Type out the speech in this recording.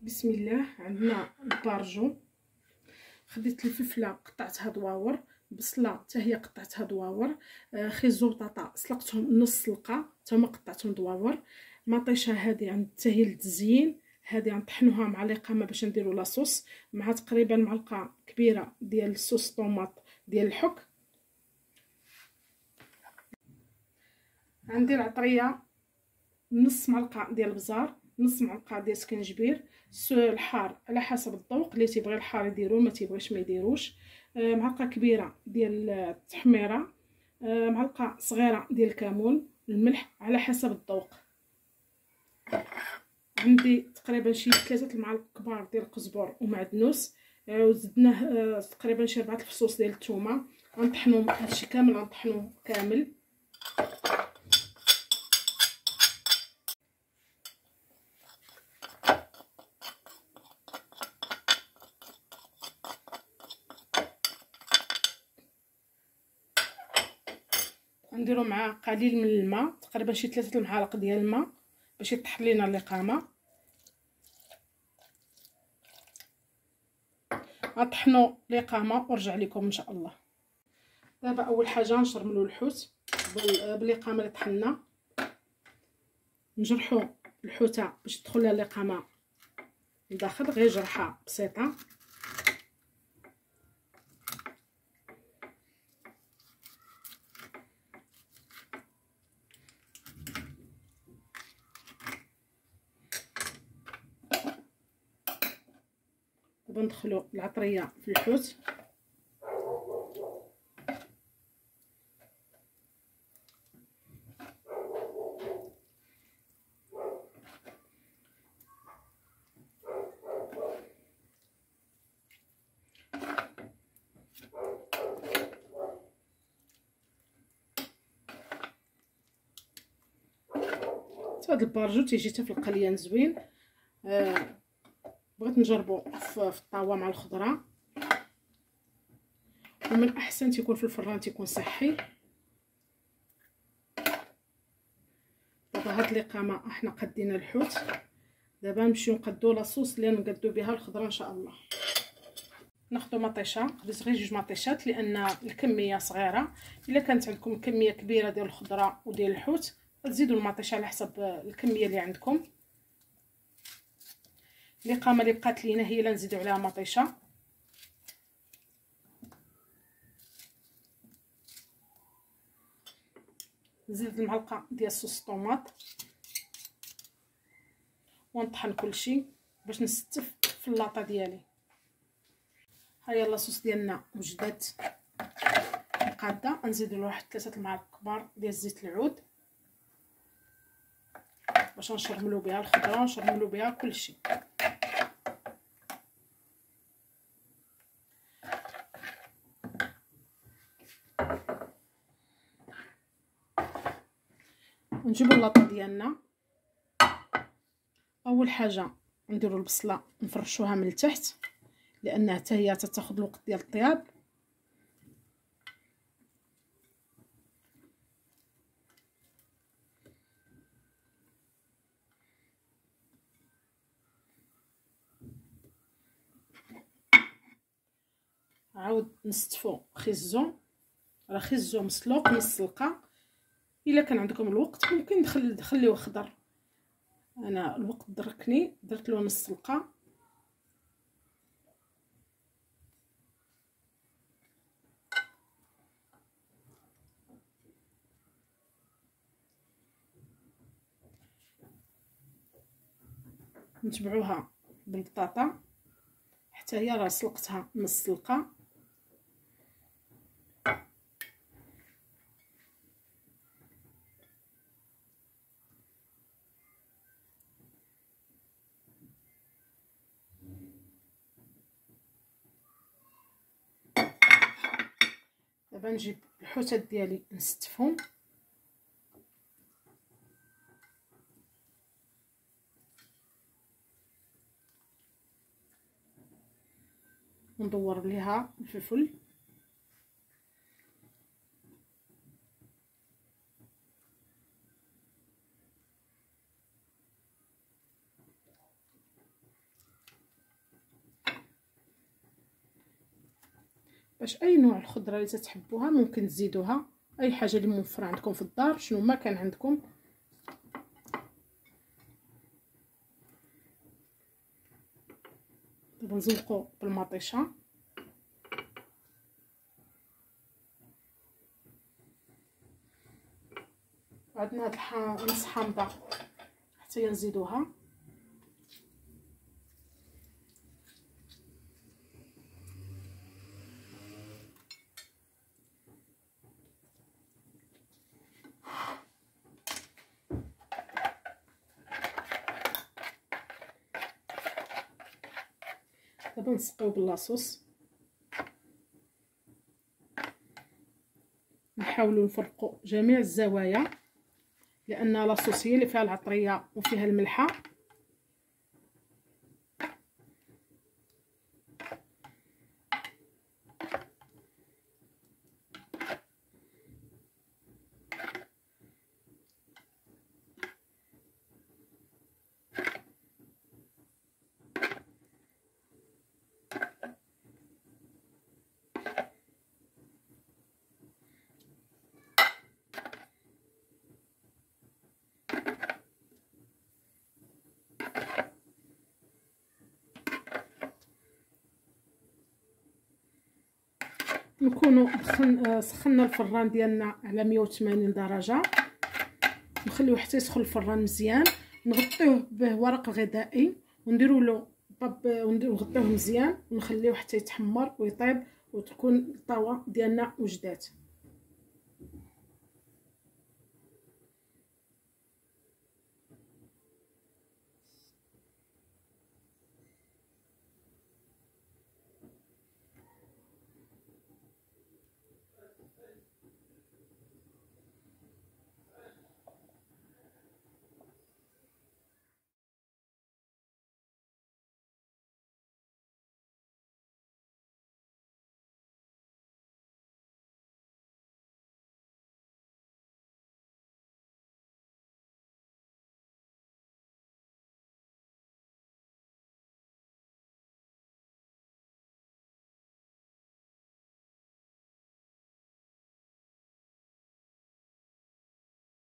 بسم الله. عندنا البارجو، خديت الفلفله قطعتها دواور، بصله حتى هي قطعتها دواور، خيزو وبطاطا سلقتهم نص سلقه حتى هما قطعتهم دواور، مطيشه هذه عند حتى هي للتزيين، هذه غنطحنوها مع لقامه باش نديروا لاصوص، مع تقريبا معلقه كبيره ديال الصوص طوماط ديال الحك. عندي العطريه نص معلقه ديال البزار، نص معلقه ديال سكنجبير، الحار على حسب الذوق، اللي تيبغي الحار يديرو، ما تيبغيش ما يديروش. معلقه كبيره ديال التحميره، معلقه صغيره ديال الكمون، الملح على حسب الذوق. عندي تقريبا شي 3 المعالق كبار ديال القزبر ومعدنوس، وزدناه تقريبا شي 4 الفصوص ديال الثومه. غنطحنو هادشي كامل، غنطحنو كامل. نديرو معاه قليل من الماء، تقريبا شي 3 المعالق ديال الماء باش يطحن لينا اللقامه. غطحنوا لقامه ورجع لكم ان شاء الله. دابا اول حاجه نشرملو الحوت باللقامه اللي طحنا، نجرحوا الحوته باش تدخل لها اللقامه لداخل، غير جرحه بسيطه. دابا ندخلوا العطريه في الحوت، هاد البارجو تيجي حتى في القليان زوين. بغيت نجربو في الطاوه مع الخضره، ومن احسن تيكون في الفران، تيكون صحي. دابا هاد اللقامه احنا قدينا الحوت، دابا نمشيو نقدو لاصوص اللي نقدو بها الخضره ان شاء الله. ناخذ مطيشه، خديت غير 2 مطيشات لان الكميه صغيره. الا كانت عندكم كميه كبيره ديال الخضره وديال الحوت تزيدوا المطيشه على حسب الكميه اللي عندكم. اللقامه اللي بقات لينا هي اللي نزيدوا عليها مطيشه. نزيد المعلقه ديال صوص طوماط ونطحن كلشي باش نستف في اللاطه ديالي. ها هي اللاصوص ديالنا وجدات قاده. نزيدوا له واحد 3 المعالق كبار ديال زيت العود باش نشرملو بها الخضره ونشرملو بها كلشي. نجيبو اللاطه ديالنا. اول حاجه نديرو البصله نفرشوها من التحت لانها حتى هي تاخذ الوقت ديال الطياب. عاود نستفو خيزو، راه خيزو مسلوق نص سلقه. الا كان عندكم الوقت ممكن تخليوه خضر، انا الوقت دركني درت له نص سلقه. نتبعوها بالبطاطا حتى هي راه سلقتها نص سلقه. دابا نجيب الحوتات ديالي نستفهم، وندور ليها الفلفل. باش اي نوع الخضره اللي تحبوها ممكن تزيدوها، اي حاجه اللي موفره عندكم في الدار شنو ما كان عندكم. دابا نزوقو بالمطيشه. عندنا هاد نص حامضه حتى نزيدوها. دابا نسقيو باللاصوص، نحاولوا نفرقوا جميع الزوايا لان لاصوص هي اللي فيها العطريه وفيها الملحه. نكونوا سخنا الفران ديالنا على 180 درجه، نخليوه حتى يسخن الفران مزيان، نغطيوه بورق غذائي ونديروا له باب ونغطيوه مزيان ونخليوه حتى يتحمر ويطيب وتكون الطاوه ديالنا وجدات.